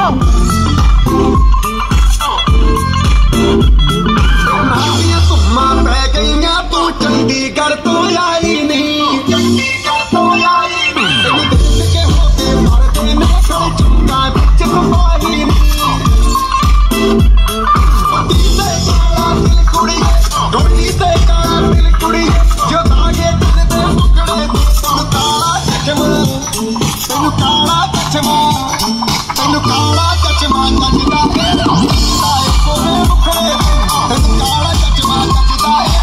चंडीगढ़ तो आई नहीं, चंडीगढ़ तो आई नहीं, के होते मरते में कोई चुका बिच पाई नहीं। रोटी से काला दिल कुड़ी जो धागे दिल दे मुकड़े तेनु काला चचमा, तेनु काला चचमा, तेनु काला चचमा नचदा है कोने मुखड़े, तेनु काला चचमा नचदा है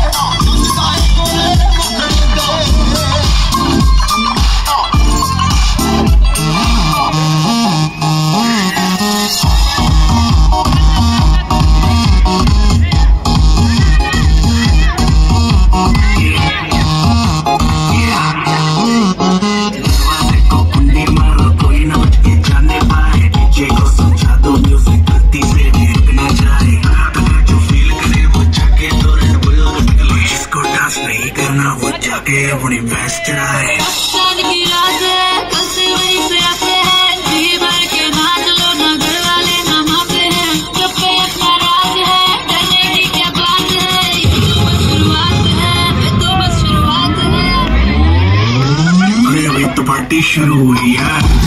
अपनी भैंस चढ़ाए। की रात है, कल से वही से आते हैं, जी भर के नाच लो ना, घर वाले ना मापे हैं, चुप पे अपना राज है, डरने की क्या बात है, ये तो बस शुरुआत है, ये तो बस शुरुआत है। अरे अभी तो पार्टी शुरू हुई है।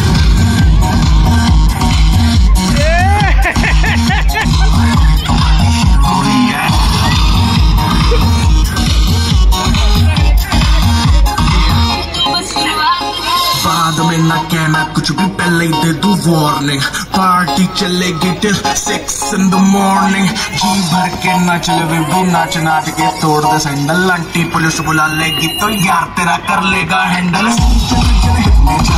बाद में ना कहना कुछ भी, पहले ही दे दूं वार्निंग, पार्टी चलेगी टिल 6 in the morning। जी भर के नाच ले बेबी, नाच नाच के तोड़ दे सैंडल, आंटी पुलिस बुला लेगी तो यार तेरा कर लेगा हैंडल।